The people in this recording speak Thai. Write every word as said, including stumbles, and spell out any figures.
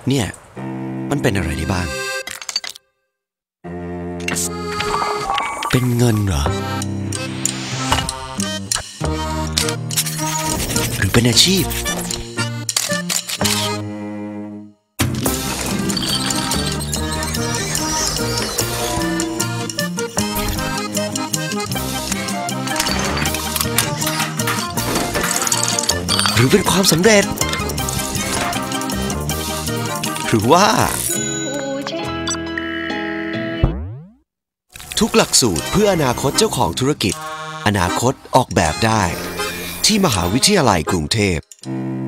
เนี่ยมันเป็นอะไรได้บ้างเป็นเงินเหรอหรือเป็นอาชีพหรือเป็นความสำเร็จหรือว่าทุกหลักสูตรเพื่ออนาคตเจ้าของธุรกิจอนาคตออกแบบได้ที่มหาวิทยาลัยกรุงเทพ